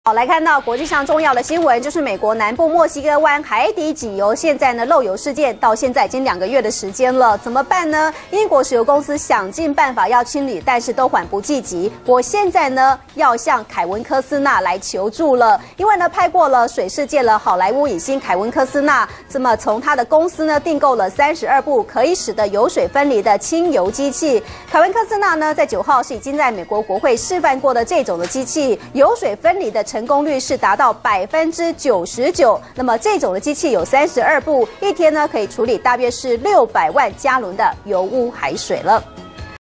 好，来看到国际上重要的新闻，就是美国南部墨西哥湾海底井油现在呢漏油事件，到现在已经2个月的时间了，怎么办呢？英国石油公司想尽办法要清理，但是都缓不济急。我现在呢要向凯文科斯纳来求助了，因为呢拍过了水世界了好莱坞影星凯文科斯纳，这么从他的公司呢订购了32部可以使得油水分离的清油机器。凯文科斯纳呢在9号是已经在美国国会示范过的这种的机器，油水分离的成功率是达到99%。那么这种的机器有32部，一天呢可以处理大约是600万加仑的油污海水了。